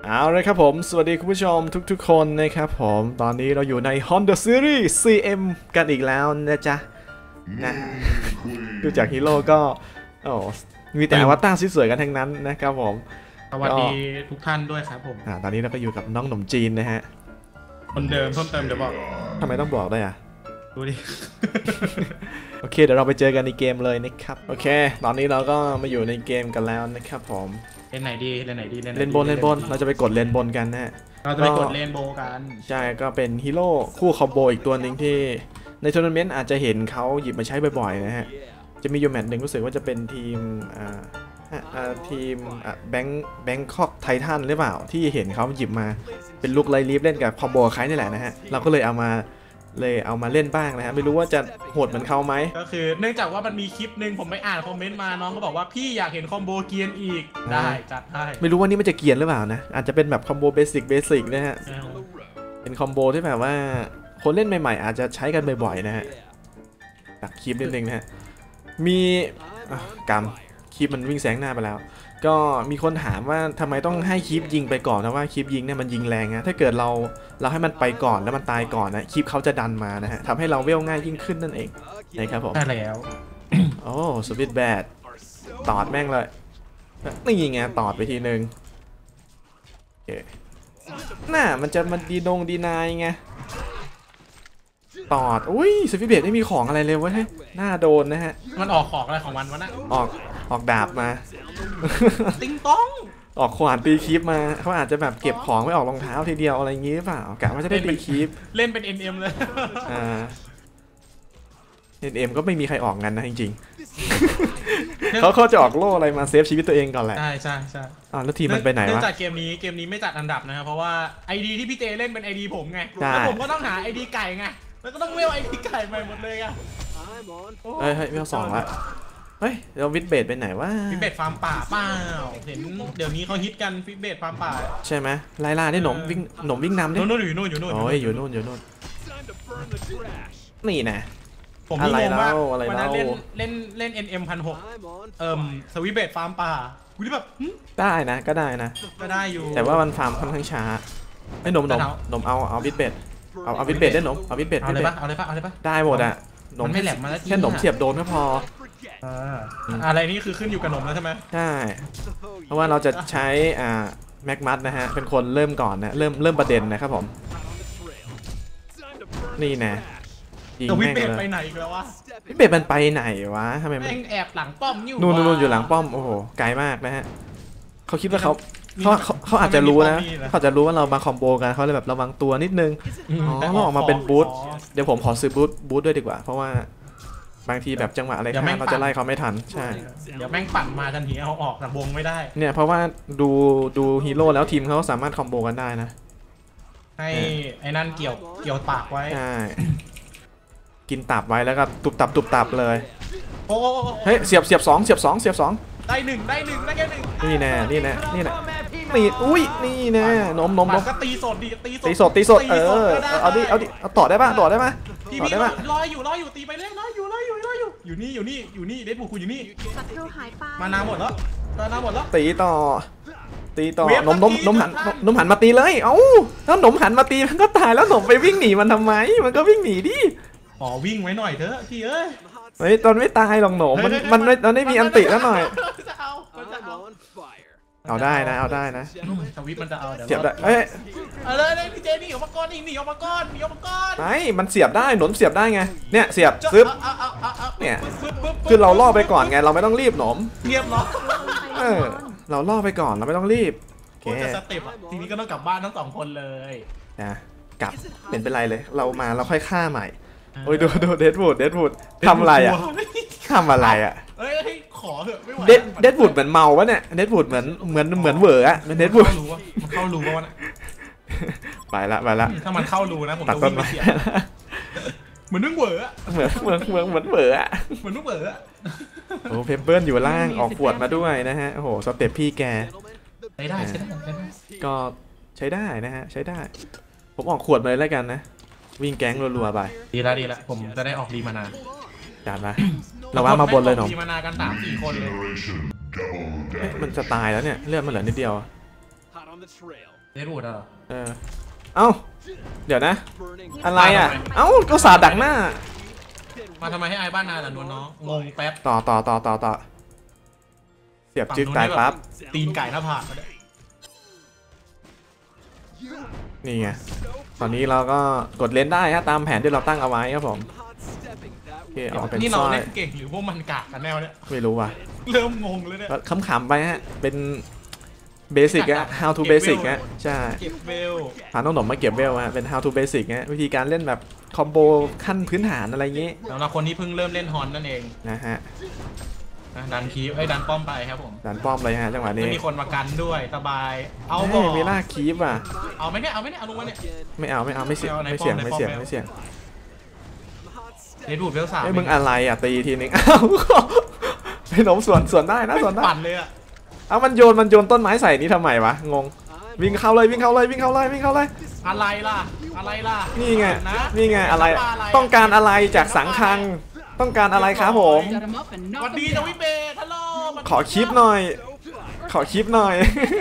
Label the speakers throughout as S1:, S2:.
S1: เอาเลยครับผมสวัสดีคุณผู้ชมทุกๆคนนะครับผมตอนนี้เราอยู่ใน Honda Series CM กันอีกแล้วนะจ๊ะนะดูจากฮีโร่ก็มีแต่อวตารสวยๆกันทั้งนั้นนะครับผม
S2: สวัสดีทุกท่านด้วยครับผม
S1: ตอนนี้เราก็อยู่กับน้องหนุ่มจีนนะฮะ
S2: คนเดิมเพิ่มเติมเดี๋ยวบอก
S1: ทำไมต้องบอกด้วยอ่ะ
S2: ดูดิ
S1: โอเคเดี๋ยวเราไปเจอกันในเกมเลยนะครับโอเคตอนนี้เราก็มาอยู่ในเกมกันแล้วนะครับผม
S2: เล่นไหนดี
S1: เลนบนเราจะไปกดเลนบนกันนะ
S2: เราจะไปกดเลนโบกัน
S1: ใช่ก็เป็นฮีโร่คู่คอมโบอีกตัวหนึ่งที่ในทัวร์นาเมนต์อาจจะเห็นเขาหยิบมาใช้บ่อยๆนะฮะจะมีอยู่แมตช์หนึ่งรู้สึกว่าจะเป็นทีมแบงคอกไททันหรือเปล่าที่เห็นเขาหยิบมาเป็นลุคไลลีฟเล่นกับคอมโบคล้ายนี่แหละนะฮะเราก็เลยเอามาเล่นบ้างนะฮะไม่รู้ว่าจะโหดเหมือนเขาไหม
S2: ก็คือเนื่องจากว่ามันมีคลิปหนึ่งผมไปอ่านคอมเมนต์มาน้องก็บอกว่าพี่อยากเห็นคอมโบเกียนอีกได้จัดให้
S1: ไม่รู้ว่านี่มันจะเกียนหรือเปล่านะอาจจะเป็นแบบคอมโบเบสิกนะฮะเป็นคอมโบที่แบบว่าคนเล่นใหม่ๆอาจจะใช้กันบ่อยๆนะฮะตัดคลิปนิดนึงนะฮะมีคลิปมันวิ่งแซงหน้าไปแล้วก็มีคนถามว่าทำไมต้องให้คลิปยิงไปก่อนนะว่าคลิปยิงเนี่ยมันยิงแรงนะถ้าเกิดเราให้มันไปก่อนแล้วมันตายก่อนนะคลิปเขาจะดันมานะฮะทำให้เราเวลง่ายยิ่งขึ้นนั่นเองนะครับผม
S2: ได้แล้ว
S1: โอ้สวิตแบดตอดแม่งเลยนี่ไงตอดไปทีนึงโอเคน่ามันจะมาดีนายไงตอดอุ้ยสวิตแบดไม่มีของอะไรเลยวะเฮ้ยน่าโดนนะฮะ
S2: มันออกของอะไรของมันวะน่ะ
S1: ออกดาบมา
S2: ติงต้อง
S1: ออกขวานตีคลิปมาเขาอาจจะแบบเก็บของไม่ออกรองเท้าทีเดียวอะไรอย่างงี้หรือเปล่ากะว่าจะได้ตีคลิป
S2: เล่นเป็น NM เลย
S1: NM ก็ไม่มีใครออกงั้นนะจริงๆเขาจะออกโล่อะไรมาเซฟชีวิตตัวเองก่อนแหละ
S2: ใช่
S1: แล้วทีมมันไปไหนวะ
S2: เนื่องจากเกมนี้ไม่จัดอันดับนะครับเพราะว่า ID ที่พี่เจเล่นเป็น ID ผมไงแล้วผมก็ต้องหา ID ไก่ไงแล้วก็ต้องเวล ID ไก่ใหม่หมดเลยอะ
S1: เฮ้ยเวล2ละเฮ้ยเราวิดเบดไปไหนวะ
S2: วิดเบดฟาร์มป่าเปล่าเห็นเดี๋ยวนี้เขาฮิตกันวิดเบดฟาร์มป่า
S1: ใช่ไหมไล่ล่าได้หนมวิ่งนำดิ
S2: อยู่นู่น
S1: โอ้ยอยู่นู่นนี่นะ
S2: ผมมีงงว่าวันนั้นเล่น NM 1,600สวิตเบดฟาร์มป่ากูที่แบบ
S1: ได้นะก็ได้อยู่แต่ว่ามันฟาร์มค่อนข้างช้าไอ้หนมเอาวิดเบดเอาวิดเบดได้หนมเอาวิดเบด
S2: เอาเลยปะ
S1: ได้หมดอ่ะ
S2: หนมไม่แหลมมาแล้ว
S1: แค่หนมเสียบโดนก็พอ
S2: อะไรนี่คือขึ้นอยู่กับหนมแล้วใช่ไหม
S1: ใช่เพราะว่าเราจะใช้แม็กมัดนะฮะเป็นคนเริ่มก่อนนะเริ่มประเด็นนะครับผมนี่นะ
S2: วิดเบดไปไหนอีกแล้ววะ
S1: วิดเบดมันไปไหนวะทำไมมัน
S2: แอบหลังป้อม
S1: นู่นอยู่หลังป้อมโอ้โหไกลมากนะฮะเขาคิดว่าเขาอาจจะรู้นะเขาจะรู้ว่าเรามาคอมโบกันเขาเลยแบบระวังตัวนิดนึงเราออกมาเป็นบูทเดี๋ยวผมขอซื้อบูทด้วยดีกว่าเพราะว่าบางทีแบบจังหวะอะไรข้ามเราจะไล่เขาไม่ทันใช่
S2: เดี๋ยวแม่งปั่นมาทันทีเอาออกจากวงไม่ได้
S1: เนี่ยเพราะว่าดูฮีโร่แล้วทีมเขาสามารถคอมโบกันได้นะ
S2: ให้ไอ้นั่นเกี่ยวปากไว้
S1: ใช่กินตับไว้แล้วก็ตุบตับเลย
S2: โอ้
S1: เฮ้ยเสียบ2
S2: ได้หนึ่งได้แค่หนึ่ง
S1: นี่แน่นี่อุ้ยนี่แน่นม
S2: ก็ตีสด
S1: เอาต่อได้ป่ะ
S2: พี่รออยู่ตีไปเรื่อยรออยู่นี่เด็ดบุกคุณอยู่นี่มานาหมดแล้ว
S1: ตีต่อนมหันมาตีเลยเอ้าถ้านมหันมาตีมันก็ตายแล้วนมไปวิ่งหนีมันทำไมมันก็วิ่งหนีดิ
S2: วิ่งไว้หน่อยเถอะพี่เอ้ย
S1: ตอนไม่ตายหรอกหนมมันไม่มีอันติแล้วหน่อยเอาได้นะ
S2: สวิตมันจะเอา
S1: เสียบได้
S2: เลยพี่เจนี่ออกมาก่อนหนีออกมาก่อน
S1: ไม่มันเสียบได้หนมเสียบได้ไงเนี่ยเสียบซึบเนี่ยคือเราล่อไปก่อนไงเราไม่ต้องรีบหนม
S2: เรียบร้อย
S1: เราล่อไปก่อนเราไม่ต้องรีบ
S2: โอเคสเต็ปทีนี้ก็ต้องกลับบ้านทั้ง2คนเลย
S1: นะกลับเป็นไรเลยเรามาเราค่อยฆ่าใหม่โอ้ยดูเดดวูดทำอะไรอ่ะ
S2: เฮ้ยขอเถอะไม่ไหว
S1: เดดวูดเหมือนเมาวะเนี่ยเดดวูดเหมือนเวอร์อะเดดวูด
S2: มันเข้ารูวะ
S1: ไปละ
S2: ถ้ามันเข้ารูนะผมจะวิ่งไปเสียเหมือนนุ่งเวอร์อะ
S1: เหมือนเวอร์อะ
S2: เหมือนนุ่งเวอร์อะ
S1: โอ้เพเปิลอยู่ล่างออกขวดมาด้วยนะฮะโอ้โหสเต็ปพี่แก
S2: ใช้ได้
S1: ก็ใช้ได้นะฮะใช้ได้ผมออกขวดมาเลยแล้วกันนะวิ่งแก๊งรัวๆไป
S2: ดีแล้วผมจะได้ออกดีมานา
S1: จัดมาเราว่ามาบนเลยหนม
S2: ดีมานากัน3-4 คนเลย
S1: มันจะตายแล้วเนี่ยเลือดมันเหลือนิดเดียว
S2: เดดวูดเหรอ
S1: เอ้าเดี๋ยวนะอะไรอ่ะเอ้าก็สาดักหน้า
S2: มาทำไมให้ไอ้บ้านนาแต่นวลน้องงงแป๊บ
S1: ต่อเสียบจึ๊กตายปั๊บ
S2: ตีนไก่หน้าผาก
S1: นี่ไงตอนนี้เราก็กดเลนได้ฮะตามแผนที่เราตั้งเอาไว้ครับผมโอเคออกเป็น
S2: นี่เรา
S1: สร้อย
S2: เล่นเก่งหรือพวกมันกากกันแนวเนี้ย
S1: ไม่รู้ว่ะ
S2: เริ่มงงเลยเนี่ย
S1: ขำๆไปฮะเป็นเบสิกอะ how to basic ฮะใช่
S2: เก็บเวล
S1: พาน้องหนมมาเก็บเวลฮะเป็น how to basic ฮะวิธีการเล่นแบบคอมโบขั้นพื้นฐานอะไรเงี้ย
S2: สำหรับคนที่เพิ่งเริ่มเล่นฮอนนั่นเอง
S1: นะฮะ
S2: ดันคีฟดันป้อมไปครับผม
S1: ดันป้อมเลยฮะจังหวะนี้
S2: ไม่มีคนมากันด้วยสบายเอา
S1: บ่มีล่าคีฟอ่ะ
S2: เอาไหมเนี่ยเอาลงมาเนี่ย
S1: ไม่เอาไม่เสี่ยง
S2: เดดวูดเวล3
S1: ไอ้มึงอะไรอ่ะตีทีนึงอ้าวไอ้หนมสวนได้นะสวนได้
S2: ปั่นเลยอ่ะ
S1: เอามันโยนต้นไม้ใส่นี่ทำไมวะงงวิ่งเข้าเลย
S2: อะไรล่ะ
S1: นี่ไงอะไรต้องการอะไรจากสังคังต้องการอะไรครับผม
S2: วันดีจะวิเบทฮัลโหล
S1: ขอคลิปหน่อยขอคลิปหน่อย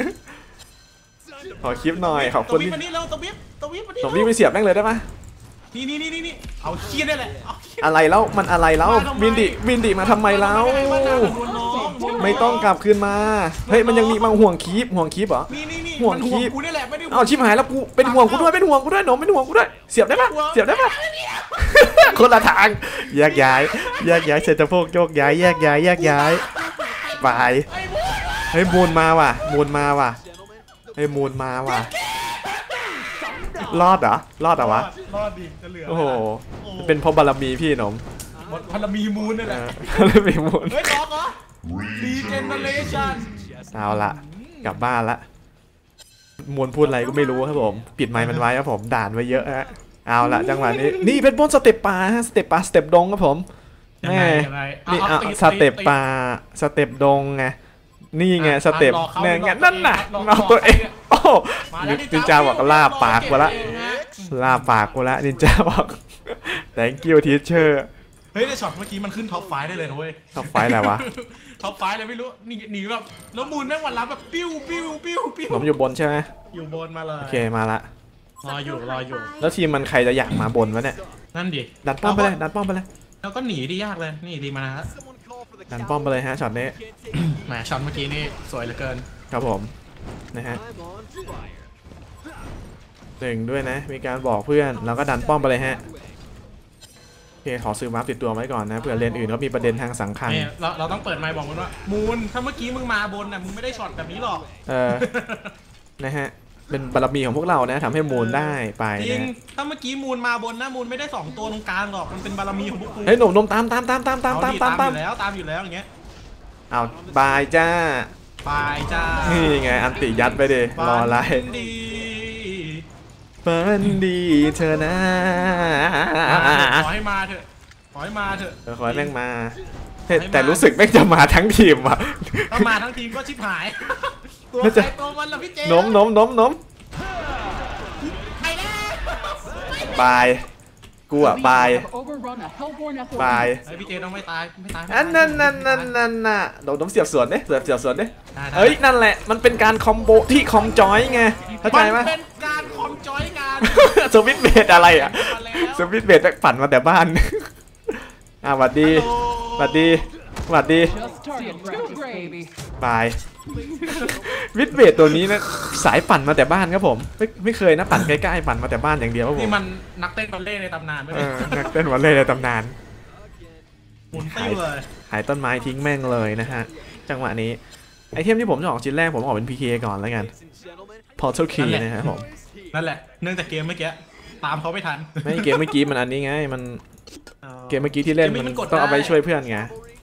S1: ขอบคุณ
S2: ที่นี่เราตัว
S1: วิบไปเสียบแม่งเลยได้ไหม
S2: นี่เอาเคียนได้แหละ
S1: อะไรแล้วมันอะไรแล้ววินดิมาทำไมแล้วไม่ต้องกลับคืนมาเฮ้ยมันยังมีมาห่วงคีบเหรอห่วงคีบเอาชิบหายแล้วกูเป็นห่วงกูด้วยหนมเป็นห่วงกูด้วยเสียบได้ปะคนละทางแยกย้ายเศรษฐพวกโยกย้ายแยกย้ายไปเฮ้ยมูลมาว่ะเฮ้ยมูลมาว่ะรอดเหรอวะ
S2: รอดดิจะเหลือ
S1: โอ้โหเป็นเพราะบารมีพี่หนม
S2: บารมีมูลนี่แหละ
S1: บารมีมูล
S2: เฮ้ยล็อกเหรอดีเจเนเรชั่น
S1: เอาละกลับบ้านละมูลพูดอะไรก็ไม่รู้ครับผมปิดไมค์มันไว้ครับผมด่านไว้เยอะฮะเอาละจังหวะนี้นี่เป็นบนสเต็ปปลาสเต็ปดงครับผมแม่นี่เอาสเต็ปปลาสเต็ปดงไงนี่ไงสเต็ปเนี่ยนั่นน่ะเอาตัวเองโอ้นินจาบอกลาปากกูละนินจาบอก thank you teacher
S2: เฮ้ยในช็อตเมื่อกี้มันขึ้นท็อป5ได้เลยนะเว้ย
S1: ท็อป5อะไรวะ
S2: ท็อป5เลยไม่รู้หนีแบบแล้วมูลแม่งวันรับแบบปิ้ว
S1: ผมอยู่บนใช่ไหม
S2: อยู่บนมาเลย
S1: โอเคมาละ
S2: รออยู่
S1: แล้วทีมมันใครจะอยากมาบนวะเนี่ย
S2: นั่นดิ
S1: ดันป้อมไปเลย
S2: แล้วก็หนีที่ยากเลยนี่ดีมานะฮะ
S1: ดันป้อมไปเลยฮะช็อตนี้
S2: แหมช็อตเมื่อกี้นี่สวยเหลือเกิน
S1: ครับผมนะฮะหนึ่งด้วยนะมีการบอกเพื่อนเราก็ดันป้อมไปเลยฮะโอเคขอซื้อมาร์ปติดตัวไว้ก่อนนะเผื่อเลนอื่นก็มีประเด็นทางสังคัญ
S2: เราต้องเปิดไมค์บอกมันว่ามูลถ้าเมื่อกี้มึงมาบนน่ะมึงไม่ได้ช็อตแบบนี้หรอก
S1: นะฮะเป็นบารมีของพวกเรานะทำให้มูลได้ไป
S2: จริงถ้าเมื่อกี้มูลมาบนนะมูลไม่ได้2ตัวตรงกลางหรอกมันเป็นบารมีของพวกกู
S1: เฮ้ยหนุ่มตาม
S2: อยู่แล้วอย่างเงี้ย
S1: เอาบายจ้านี่ไงอันติยัดไปดิรออะไรฝันดีเธอนะ
S2: ขอให้มาเถอะขอให้
S1: แม่งมาแต่รู้สึกแม่งจะมาทั้งทีมว่ะ
S2: ถ้ามาทั้งทีมก็ชิบหายตัวใครตัวมันละพี่เจ
S1: นมบายกูอ่ะบาย
S2: พี่เจต้องไม่ตาย
S1: นั่นน่ะโดนเสียบสวนดิเฮ้ยนั่นแหละมันเป็นการคอมโบที่คอมจอยไงเข้าใจไหม
S2: เป็นการคอมจอยกัน
S1: สวิตเบดอะไรอ่ะสวิตเบดปั่นมาแต่บ้านหวัดดีบายวิทเบดตัวนี้นะสายปั่นมาแต่บ้านครับผมไม่เคยนะปั่นใกล้ๆปั่นมาแต่บ้านอย่างเดียวครับผม
S2: นี่มันนักเต้นบัลเล่ในตำนานไม่ใช่
S1: นักเต้นบัลเล่ในตำนาน
S2: หมุนติ้วเลย
S1: หายต้นไม้ทิ้งแม่งเลยนะฮะจังหวะนี้ไอเทมที่ผมจะออกชิ้นแรกผมออกเป็น PK ก่อนแล้วกัน Portal Key นะครับผม
S2: นั่นแหละเนื่องจากเกมเมื่อกี้ตามเขาไม่ทัน
S1: ไม่เกมเมื่อกี้มันอันนี้ไงมันเกมเมื่อกี้ที่เล่นมันต้องเอาไปช่วยเพื่อนไง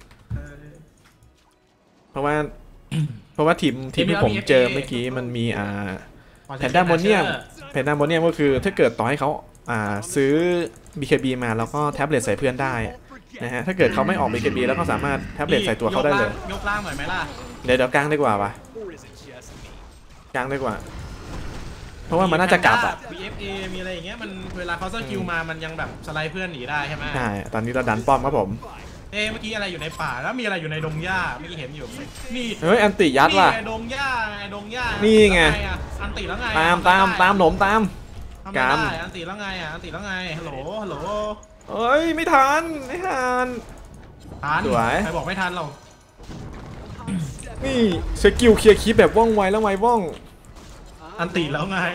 S1: เพราะว่าทีมที่ผมเจอเมื่อกี้มันมีแพนด้าโมเนียมก็คือถ้าเกิดต่อให้เขาซื้อ BKB มาแล้วก็แท็บเล็ตใส่เพื่อนได้นะฮะถ้าเกิดเขาไม่ออก BKB แล้วก็สามารถแท็บเล็ตใส่ตัวเขาได้เลย
S2: ยกล่างหน่อยไหมล่ะ
S1: เดี๋ยวกลางดีกว่าเพราะว่ามันน่าจะกลับ
S2: BFA มีอะไรอย่างเงี้ยมันเวลาเขาสกิลมามันยังแบบสไลด์เพื่อนหนีได้ใช่ไหม
S1: ใช่ตอนนี้เราดันป้อมครับผม
S2: เมื่อกี้อะไรอยู่ในป่าแล้วมีอะไรอยู่ในดงหญ้าเมื่อกี้เห็นอยู่นี่
S1: เฮ้ยอันติยัดว่ะ
S2: ดงหญ้า
S1: นี่ไง
S2: อันติแล้วไง
S1: ตามหนมตาม
S2: ทำไม่ได้อันติแล้วไงอ่ะอันติแล้วไงฮัลโหล
S1: เอ้ยไม่ทัน
S2: ทัน
S1: สวย
S2: ใครบอกไม่ทันเรา
S1: นี่สกิลเคลียร์คีแบบว่องไวแล้วไวว่อง
S2: อันติแล้วไง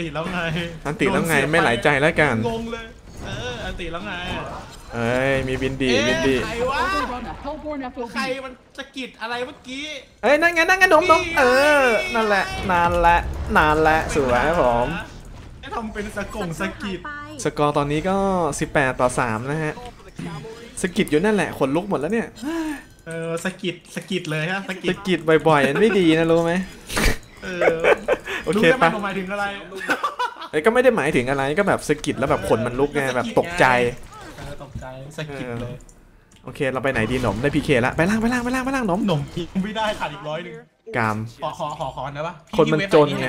S1: ไม่หลายใจแล้วกัน
S2: งงเลยอันติแล้วไง
S1: เอ้ยมีบินดี
S2: ใครวะใครมันสะกิดอะไรเมื่อกี้
S1: เอ้ยนั่นไงหนมนั่นแหละนานละสวยครับผม
S2: ทำเป็นสกิด
S1: สกอร์ตอนนี้ก็18-3นะฮะสกิดอยู่นั่นแหละขนลุกหมดแล้วเนี่ย
S2: สกิดเลยฮะส
S1: กิดบ่อยๆไม่ดีนะรู้ไหมโอเคปะ
S2: หมายถึงอะไร
S1: ก็ไม่ได้หมายถึงอะไรก็แบบสกิดแล้วแบบขนมันลุกไงแบบตกใจ
S2: สกิดเลย
S1: โอเคเราไปไหนดีหนมได้พีเคละไปล่างหนม
S2: ไม่ได้ขาดอีก100
S1: กาม
S2: ขอนะวะ
S1: คนมันจนไง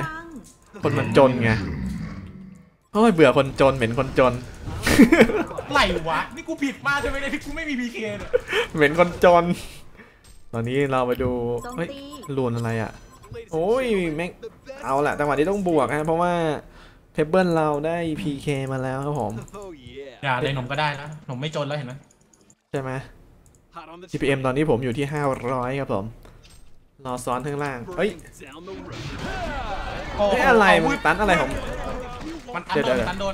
S1: โอ้ยเบื่อคนจนเหม็นคนจน
S2: ไหลวะนี่กูผิดมากใช่ไหมเนี่ยที่กูไม่มีพีเคเนี่ย
S1: เหม็นคนจนตอนนี้เราไปดูเฮ้ยลูนอะไรอ่ะโอ้ยแม่งเอาแหละจังหวะนี้ต้องบวกนะเพราะว่าเทเบิลเราได้ PK มาแล้วครับผม
S2: อย่าเลยหนมก็ได้นะหนมไม่จนแล้วเห็นไหม
S1: ใช่ไหม GPM ตอนนี้ผมอยู่ที่500ครับผมรอซ้อนข้างล่างเฮ้ยอะไรมึงตันอะไรผม
S2: มันตันโดน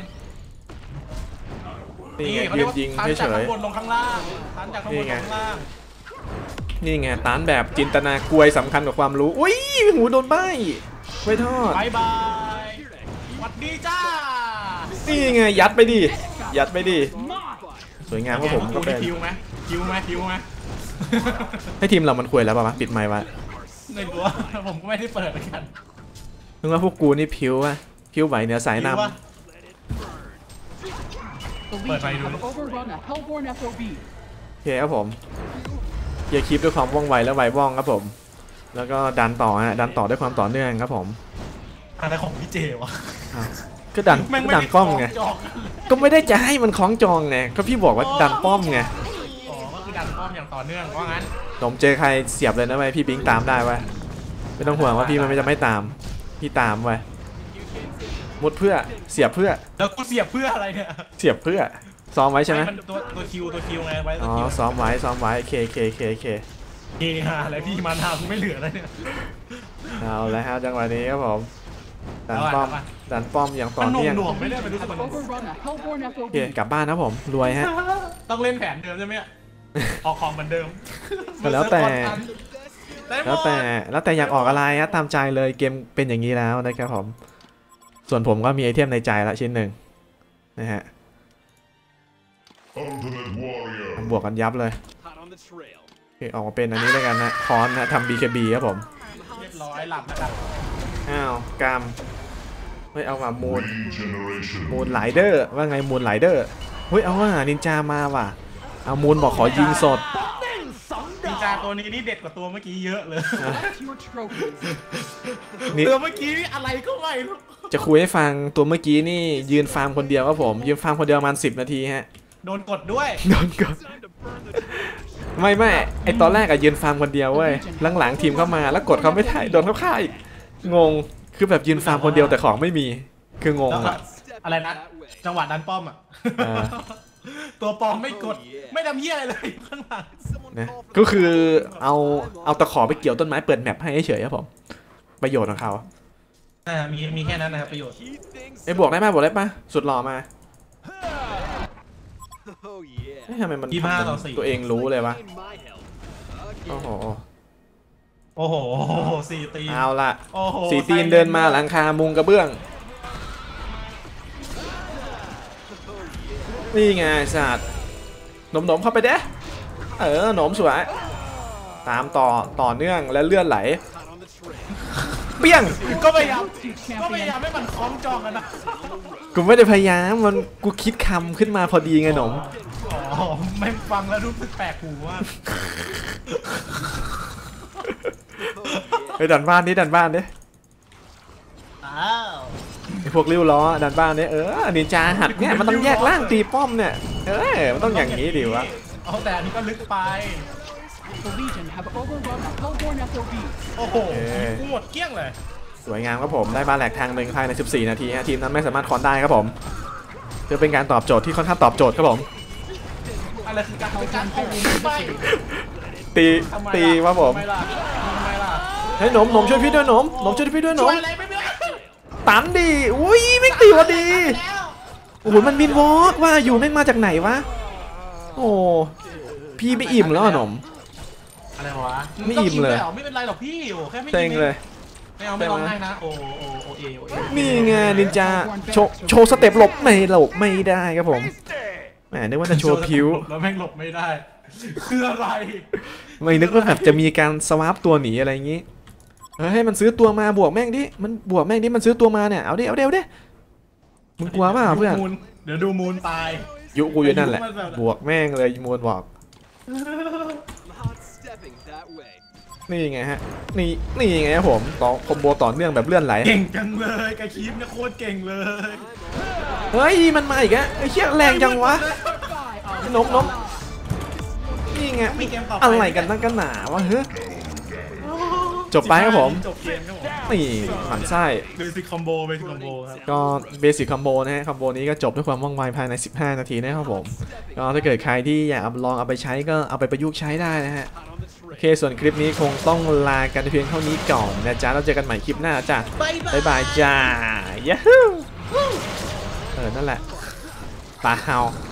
S1: นี่ไงยืนยิงเฉย
S2: ๆลงข้างล่างตันจากข้างบนลงข้างล่าง
S1: นี่ไงตันแบบจินตนากลวยสำคัญกับความรู้อุ้ยหูโดนใบไว้ทอด
S2: บายบายสวัสดีจ้า
S1: นี่ไงยัดไปดิสวยงามครับผมก็เป็น
S2: คิวไหม
S1: ให้ทีมเรามันคุยแล้วป่ะปิดไมค์วะ
S2: ในบัวผมก็ไม่ได้เปิดเหมือนกัน
S1: นึกว่าพวกกูนี่พิวไหวเหนือสายน้ำ
S2: เปิดไปดู
S1: โอเคครับผมอย่าคลิปด้วยความว่องไวและไวว่องครับผมแล้วก็ดันต่อด้วยความต่อเนื่องครับผม
S2: อะไรของพี่เจวะ
S1: ก็ดันป้อมไงก็ไม่ได้จะให้มันคล้องจองไงก็พี่บอกว่าดันป้อมไง
S2: ก็คือดันป้อมอย่างต่อเนื่องว่างั้น
S1: ผมเจอใครเสียบเลยนะไว้พี่บิงตามได้ไว้ไม่ต้องห่วงว่าพี่มันจะไม่ตามพี่ตามไว้มุดเพื่อเสียบเพื่อ
S2: แล้วกูเสียบเพื่ออะไรเนี่ย
S1: เสียบเพื่อซ้อมไว้ใช่ไหม
S2: ตัวคิวไงไว้
S1: อ๋อซ้อมไว้เค
S2: อะไรพี่มาทำไม่เหลือแล้วเนี่ย
S1: เอาแล้วฮะจังหวะนี้ครับผมดันป้อมอย่างต่อเนื่อง
S2: ไม่ได้ไปดูสักคน
S1: โอเคกลับบ้านนะผมรวยฮะ
S2: ต้องเล่นแผนเดิมใช่ไหมออกของเหมือนเดิม
S1: แล้วแต่อยากออกอะไรฮะตามใจเลยเกมเป็นอย่างนี้แล้วนะครับผมส่วนผมก็มีไอเทมในใจละชิ้นหนึ่งนะฮะบวกกันยับเลยโอเคออกมาเป็นอันนี้ด้วยกันนะคอนนะทำ BKB ครับผม
S2: เรียบร้อยหลับนะครับ
S1: อ้าวกามไม่เอามามูนไลเดอร์ว่าไงมูนไลเดอร์เฮ้ยเอาว่านินจามาว่ะเอามูนบอกขอยิงสด
S2: นินจาตัวนี้นี่เด็ดกว่าตัวเมื่อกี้เยอะเลยตัวเมื่อกี้นี่อะไรก็ไม่รู้
S1: จะคุยให้ฟังตัวเมื่อกี้นี่ยืนฟาร์มคนเดียวครับผมยืนฟาร์มคนเดียวประมาณ10 นาทีฮะ
S2: โดนกดด้วย
S1: โดนกดไม่ไอตอนแรกอะยืนฟาร์มคนเดียวเว้ยหลังๆทีมเข้ามาแล้วกดเขาไม่ได้โดนเขาฆ่าอีกงงคือแบบยืนฟาร์มคนเดียวแต่ของไม่มีคืองงอะ
S2: อะไรนะจังหวะดันป้อมอะตัวปลอมไม่กดไม่ทำเหี้ยอะไรเลยข้างหลัง
S1: นะก็คือเอาตะขอไปเกี่ยวต้นไม้เปิดแมปให้เฉยครับผมประโยชน์ของเขา
S2: มีแค่นั้นนะครับประโยชน์
S1: บวกได้ปะสุดหล่อมาทำไมมันตัวเองรู้เลยวะโอ้โห
S2: 4 ตีน
S1: เอาละ4 ตีนเดินมาหลังคามุงกระเบื้องนี่ไงสัตว์หนมเข้าไปเด้หนมสวยตามต่อเนื่องและเลื่อนไหลเปี้ยง
S2: ก็พยายามให้มันคล้องจองกันนะ
S1: กูไม่ได้พยายามมันกูคิดคำขึ้นมาพอดีไงหนม
S2: ไม่ฟังแล้วรู้สึกแปลกหูว่า
S1: ไปดันบ้านดิไอพวกริ้วล้อดันบ้านนี้นินจาหัดเนี่ยมันต้องแยกล่างตีป้อมเนี่ยมันต้องอย่างนี้ดิวะ
S2: แต่อันนี้ก็ลึกไปโอ้โหกูหมดเกลี้ยงเลย
S1: สวยงามครับผมได้บาแหลกทางหนึ่งภายใน14 นาทีฮะทีมนั้นไม่สามารถคอนได้ครับผมเพื่อเป็นการตอบโจทย์ที่ค่อนข้างตอบโจทย์ครับผม
S2: อะไรคือการโอ้ไม่
S1: ตีครับผม
S2: ทำไมล่ะทำไมล่ะ
S1: เฮ้ยหนมช่วยพี่ด้วยหนมช่วยพี่ด้วยหน
S2: ช่ว
S1: ม
S2: ยอะไรไม่ได้
S1: ตันดิอุ้ยไม่ตีวะดี
S2: แล้ว
S1: โอ้โหมันมินวอล์กว่าอยู่แม่งมาจากไหนวะโอ้พี่ไม่อิ่มแล้วอะหนม
S2: อะไรวะ
S1: ไม่อิ่มเลย
S2: ไม่เป็นไรหรอกพี่โอ้แค่ไม่
S1: เซ็งเลย
S2: ไม่เอาไม่ร้องไห้นะโอเอ
S1: นี่ไงนินจาโชว์สเต็ปหลบไม่ได้ครับผมแหมนึกว่าจะโชว์ผิว
S2: แล้วแม่งหลบไม่ได้คืออะไร
S1: ไม่นึกว่าแบบจะมีการสวาปตัวหนีอะไรอย่างงี้ให้มันซื้อตัวมาบวกแม่งดิมันบวกแม่งดิมันซื้อตัวมาเนี่ยเอาดิมึงกลัวเปล่าเพื่อน
S2: เดี๋ยวดูมูลตาย
S1: ยุกูอยู่นั่นแหละบวกแม่งเลยมูนบอกนี่ไงฮะนี่ไงครับผมต่อคอมโบต่อเนื่องแบบเลื่อนไหล
S2: เก่งจังเลยกระคีบเนี่ยโคตรเก่งเลย
S1: เฮ้ยมันมาอีกอะไอ้เชี่ยแรงจังวะนมนี่ไง
S2: มีเกมต่อไป
S1: อะไรกันตั้งกันหนาวะเฮ้ยจบไปครับผม
S2: จบเกมครับผม
S1: นี่หมันไส้
S2: เบสิคคอมโบครับ
S1: ก็เบสิกคอมโบนะฮะคอมโบนี้ก็จบด้วยความว่องไวภายใน15 นาทีนะครับผมก็ถ้าเกิดใครที่อยากลองเอาไปใช้ก็เอาไปประยุกต์ใช้ได้นะฮะโอเคส่วนคลิปนี้คงต้องลากันเพียงเท่านี้ก่อนนะจ๊ะเราเจอกันใหม่คลิปหน้าจ้ะบ๊ายบายจ้า ยาฮูนั่นแหละปลาเฮา